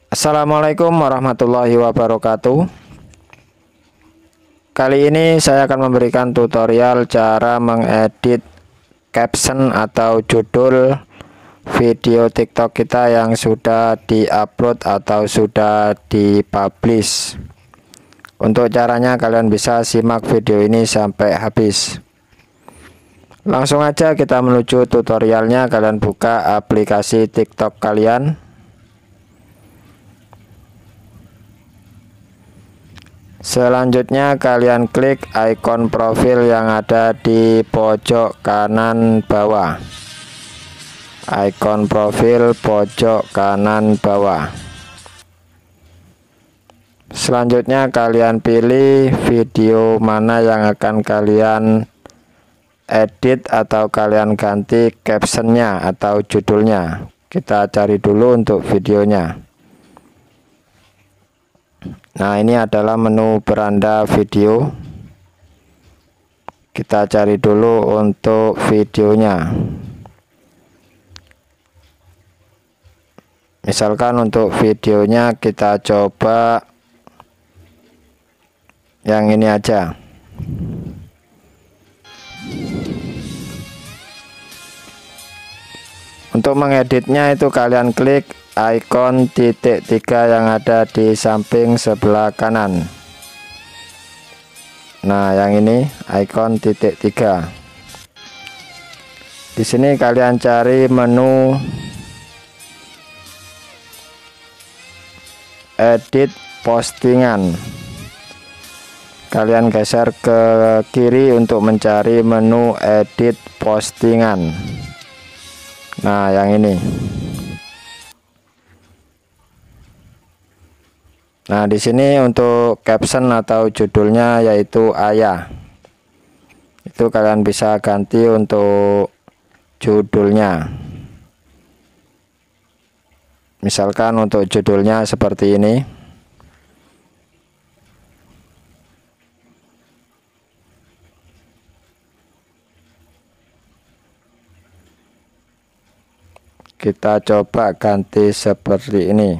Assalamualaikum warahmatullahi wabarakatuh. Kali ini saya akan memberikan tutorial cara mengedit caption atau judul video TikTok kita yang sudah diupload atau sudah dipublish. Untuk caranya kalian bisa simak video ini sampai habis. Langsung aja kita menuju tutorialnya. Kalian buka aplikasi TikTok kalian. Selanjutnya kalian klik ikon profil yang ada di pojok kanan bawah. Ikon profil pojok kanan bawah. Selanjutnya kalian pilih video mana yang akan kalian edit atau kalian ganti captionnya atau judulnya. Kita cari dulu untuk videonya. Nah, ini adalah menu beranda video. Kita cari dulu untuk videonya. Misalkan untuk videonya kita coba yang ini aja. Untuk mengeditnya itu kalian klik ikon titik 3 yang ada di samping sebelah kanan. Nah, yang ini ikon titik 3. Di sini kalian cari menu edit postingan. Kalian geser ke kiri untuk mencari menu edit postingan. Nah, yang ini. Nah, di sini untuk caption atau judulnya yaitu ayah. Itu kalian bisa ganti untuk judulnya. Misalkan untuk judulnya seperti ini. Kita coba ganti seperti ini.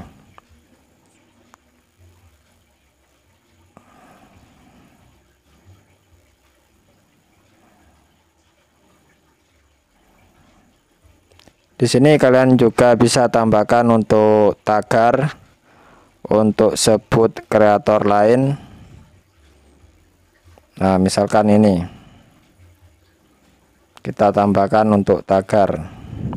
Di sini kalian juga bisa tambahkan untuk tagar, untuk sebut kreator lain. Nah, misalkan ini. Kita tambahkan untuk tagar.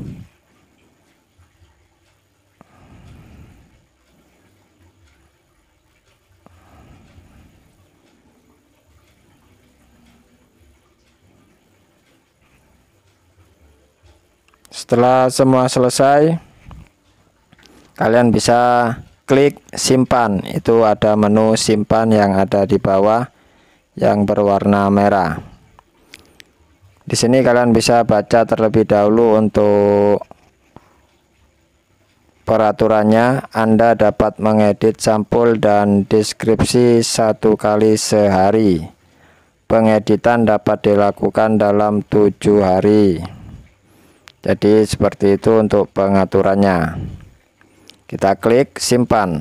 Setelah semua selesai, kalian bisa klik simpan. Itu ada menu simpan yang ada di bawah yang berwarna merah. Di sini kalian bisa baca terlebih dahulu untuk peraturannya. Anda dapat mengedit sampul dan deskripsi 1 kali sehari. Pengeditan dapat dilakukan dalam 7 hari. Jadi seperti itu untuk pengaturannya. Kita klik simpan.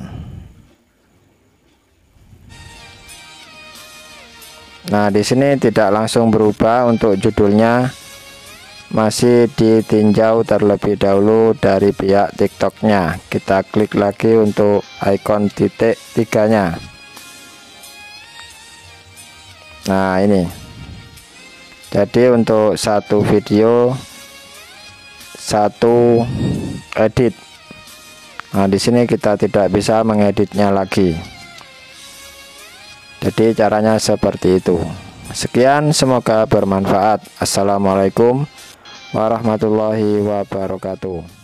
Nah, di sini tidak langsung berubah. Untuk judulnya masih ditinjau terlebih dahulu dari pihak TikToknya. Kita klik lagi untuk ikon titik 3-nya. Nah, ini. Jadi untuk satu video, satu edit. Nah, di sini kita tidak bisa mengeditnya lagi. Jadi caranya seperti itu. Sekian, semoga bermanfaat. Assalamualaikum warahmatullahi wabarakatuh.